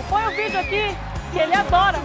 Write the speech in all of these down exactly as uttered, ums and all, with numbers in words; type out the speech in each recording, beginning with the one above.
Põe o vídeo aqui, que ele adora.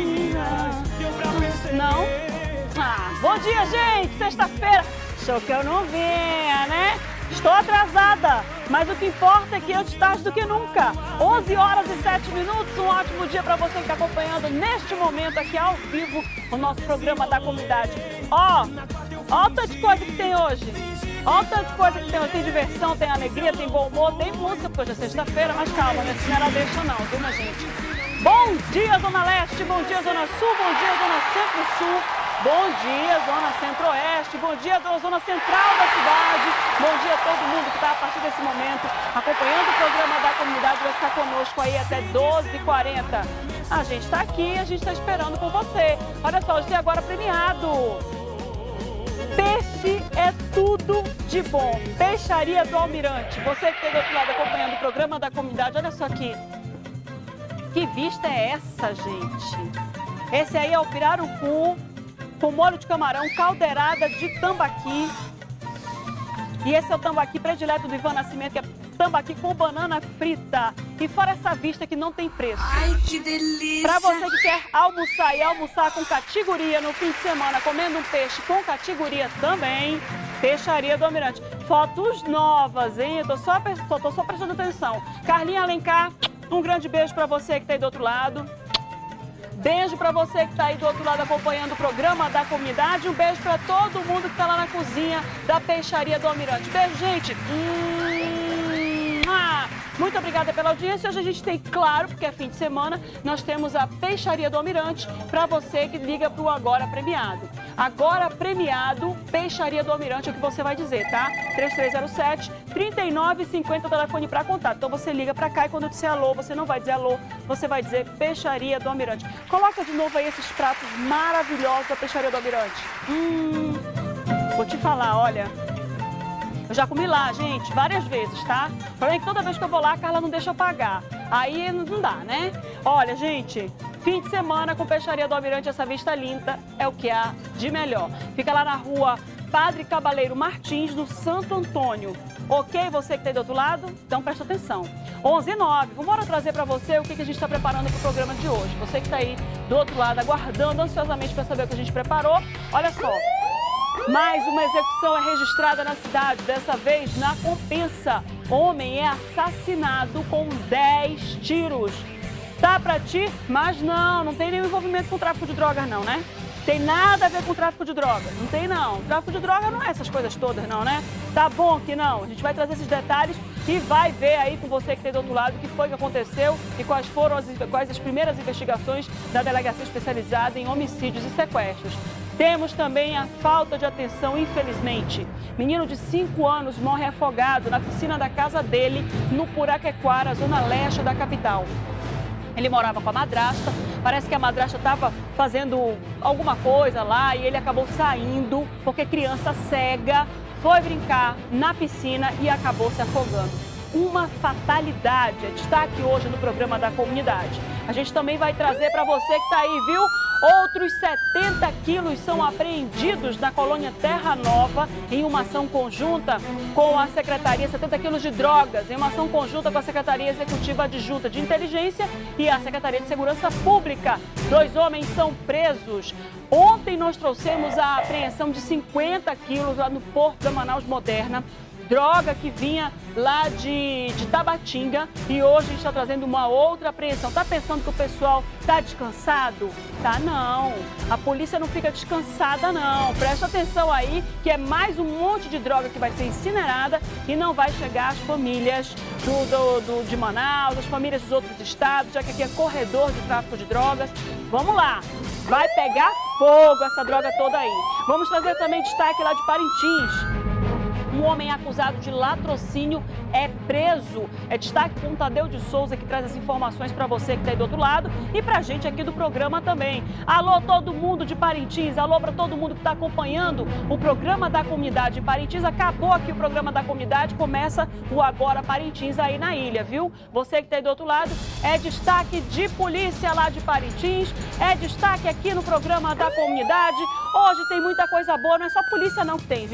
Não? Ah, bom dia, gente! Sexta-feira. Achou que eu não vinha, né? Estou atrasada, mas o que importa é que eu te tarde do que nunca. onze horas e sete minutos, um ótimo dia para você que está acompanhando neste momento aqui ao vivo o nosso programa da comunidade. Ó, ó o tanto de coisa que tem hoje. Ó o tanto de coisa que tem hoje. Tem diversão, tem alegria, tem bom humor, tem música, porque hoje é sexta-feira, mas calma, né? Não era deixa não, viu, minha gente? Bom dia, Zona Leste, bom dia, Zona Sul, bom dia, Zona Centro-Sul. Bom dia, Zona Centro-Oeste, bom dia, Zona Central da cidade, bom dia a todo mundo que está a partir desse momento acompanhando o programa da comunidade, vai ficar conosco aí até doze e quarenta. A gente está aqui, a gente está esperando por você. Olha só, hoje tem agora premiado. Peixe é tudo de bom. Peixaria do Almirante. Você que está do outro lado acompanhando o programa da comunidade, olha só aqui. Que vista é essa, gente? Esse aí é o pirarucu, com molho de camarão, caldeirada de tambaqui. E esse é o tambaqui predileto do Ivan Nascimento, que é tambaqui com banana frita. E fora essa vista que não tem preço. Ai, que delícia! Para você que quer almoçar e almoçar com categoria no fim de semana, comendo um peixe com categoria também, Peixaria do Almirante. Fotos novas, hein? Eu tô só, tô, tô só prestando atenção. Carlinha Alencar, um grande beijo para você que tá aí do outro lado. Beijo para você que está aí do outro lado acompanhando o programa da comunidade. Um beijo para todo mundo que está lá na cozinha da Peixaria do Almirante. Beijo, gente. Hum, ah, muito obrigada pela audiência. Hoje a gente tem, claro, porque é fim de semana, nós temos a Peixaria do Almirante para você que liga para o Agora Premiado. Agora Premiado, Peixaria do Almirante é o que você vai dizer, tá? três três zero sete, três nove cinco zero, telefone para contato. Então você liga para cá e quando eu disser alô, você não vai dizer alô, você vai dizer Peixaria do Almirante. Coloca de novo aí esses pratos maravilhosos da Peixaria do Almirante. Hum, vou te falar, olha, eu já comi lá, gente, várias vezes, tá? O problema é que toda vez que eu vou lá, a Carla não deixa eu pagar. Aí não dá, né? Olha, gente, fim de semana com Peixaria do Almirante, essa vista linda é o que há de melhor. Fica lá na rua Padre Cabaleiro Martins, do Santo Antônio. Ok, você que está aí do outro lado? Então presta atenção. onze e nove, vamos embora trazer para você o que, que a gente está preparando para o programa de hoje. Você que está aí do outro lado, aguardando ansiosamente para saber o que a gente preparou. Olha só, mais uma execução é registrada na cidade, dessa vez na Compensa. Homem é assassinado com dez tiros. Tá pra ti? Mas não, não tem nenhum envolvimento com tráfico de drogas não, né? Tem nada a ver com tráfico de drogas, não tem não. Tráfico de drogas não é essas coisas todas não, né? Tá bom que não, a gente vai trazer esses detalhes e vai ver aí com você que tem do outro lado o que foi que aconteceu e quais foram as, quais as primeiras investigações da Delegacia Especializada em Homicídios e Sequestros. Temos também a falta de atenção, infelizmente. Menino de cinco anos morre afogado na piscina da casa dele, no Puraquequara, zona leste da capital. Ele morava com a madrasta, parece que a madrasta estava fazendo alguma coisa lá e ele acabou saindo, porque criança cega foi brincar na piscina e acabou se afogando. Uma fatalidade, é destaque hoje no programa da comunidade. A gente também vai trazer para você que está aí, viu? Outros setenta quilos são apreendidos na colônia Terra Nova em uma ação conjunta com a Secretaria, setenta quilos de drogas, em uma ação conjunta com a Secretaria Executiva Adjunta de Inteligência e a Secretaria de Segurança Pública. Dois homens são presos. Ontem nós trouxemos a apreensão de cinquenta quilos lá no Porto da Manaus Moderna. Droga que vinha lá de, de Tabatinga e hoje a gente está trazendo uma outra apreensão. Tá pensando que o pessoal tá descansado? Tá não. A polícia não fica descansada não. Presta atenção aí que é mais um monte de droga que vai ser incinerada e não vai chegar às famílias do, do, do, de Manaus, às famílias dos outros estados, já que aqui é corredor de tráfico de drogas. Vamos lá. Vai pegar fogo essa droga toda aí. Vamos trazer também destaque lá de Parintins. Um homem acusado de latrocínio é preso. É destaque com o Tadeu de Souza, que traz as informações para você que está aí do outro lado e para a gente aqui do programa também. Alô, todo mundo de Parintins, alô para todo mundo que está acompanhando o programa da comunidade em Parintins. Acabou aqui o programa da comunidade, começa o Agora Parintins aí na ilha, viu? Você que está aí do outro lado, é destaque de polícia lá de Parintins, é destaque aqui no programa da comunidade. Hoje tem muita coisa boa, não é só polícia não que tem, viu?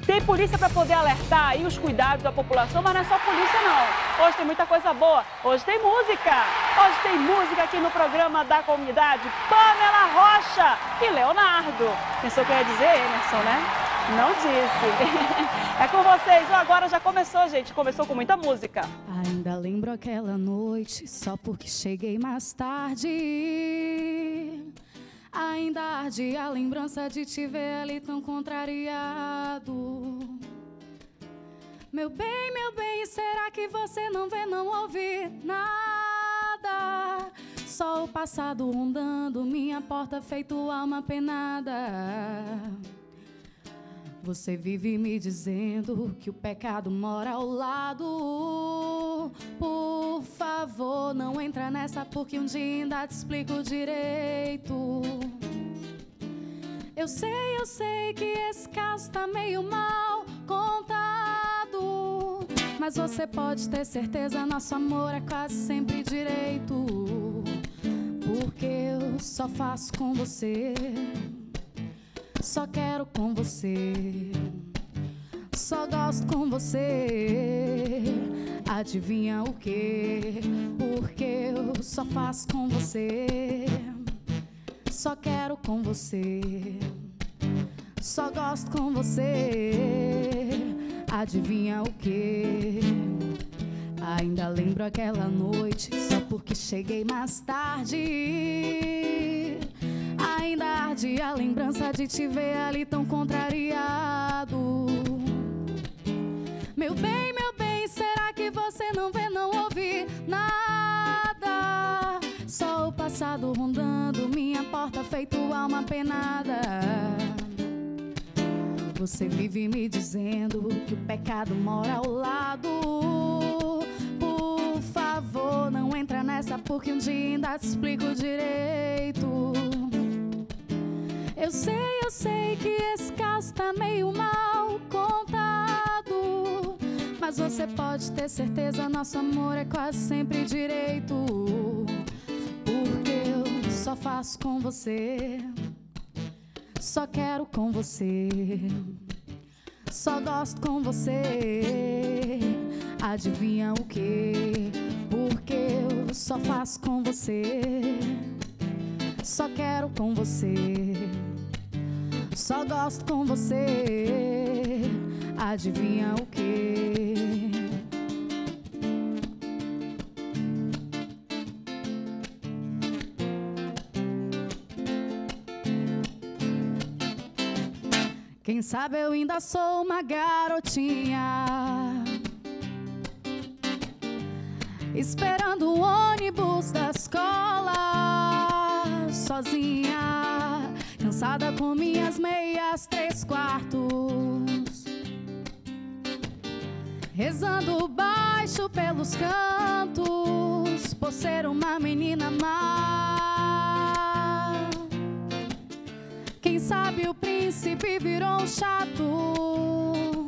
Tem polícia para poder alertar aí os cuidados da população, mas não é só polícia não. Hoje tem muita coisa boa. Hoje tem música. Hoje tem música aqui no programa da comunidade. Pamela Rocha e Leonardo. Pensou que eu ia dizer Emerson, né? Não disse. É com vocês. Agora já começou, gente. Começou com muita música. Ainda lembro aquela noite, só porque cheguei mais tarde. Ainda arde a lembrança de te ver ali tão contrariado. Meu bem, meu bem, será que você não vê, não ouve nada? Só o passado rondando minha porta, feito alma penada. Você vive me dizendo que o pecado mora ao lado. Por favor, não entra nessa, porque um dia ainda te explico direito. Eu sei, eu sei que esse caso tá meio mal contado, mas você pode ter certeza, nosso amor é quase sempre direito. Porque eu só faço com você, só quero com você, só gosto com você. Adivinha o quê? Porque eu só faço com você, só quero com você, só gosto com você. Adivinha o quê? Ainda lembro aquela noite, só porque cheguei mais tarde. Ainda arde a lembrança de te ver ali tão contrariado. Meu bem, meu bem, será que você não vê, não ouve nada? Só o passado rondando minha porta, feito alma penada. Você vive me dizendo que o pecado mora ao lado. Por favor, não entra nessa, porque um dia ainda te explico direito. Eu sei, eu sei que esse caso tá meio mal contado, mas você pode ter certeza, nosso amor é quase sempre direito. Porque eu só faço com você, só quero com você, só gosto com você. Adivinha o quê? Porque eu só faço com você, só quero com você, só gosto com você. Adivinha o quê? Quem sabe eu ainda sou uma garotinha, esperando o ônibus da escola, sozinha, cansada com minhas meias três quartos, rezando baixo pelos cantos, por ser uma menina má. Quem sabe o príncipe virou um chato,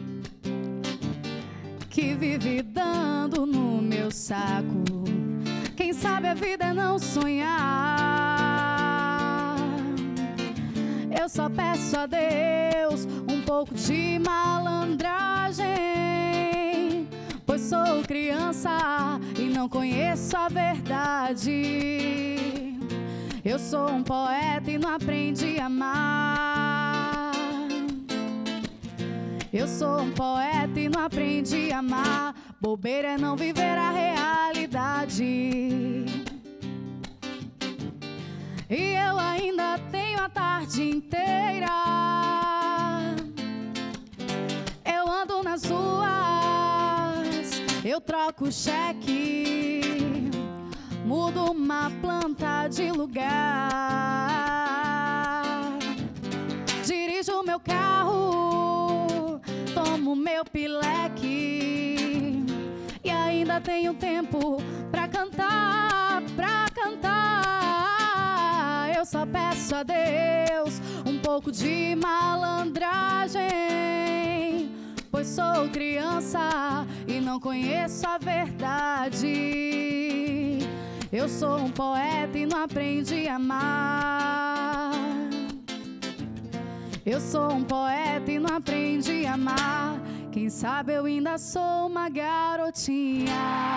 que vive dando no meu saco. Quem sabe a vida é não sonhar. Eu só peço a Deus um pouco de malandragem, pois sou criança e não conheço a verdade. Eu sou um poeta e não aprendi a amar. Eu sou um poeta e não aprendi a amar. Bobeira é não viver a realidade. E eu ainda tenho a tarde inteira. Eu ando nas ruas, eu troco cheque, mudo uma planta de lugar, dirijo meu carro, tomo meu pileque, e ainda tenho tempo pra cantar, pra cantar. Eu só peço a Deus um pouco de malandragem, pois sou criança e não conheço a verdade. Eu sou um poeta e não aprendi a amar. Eu sou um poeta e não aprendi a amar. Quem sabe eu ainda sou uma garotinha.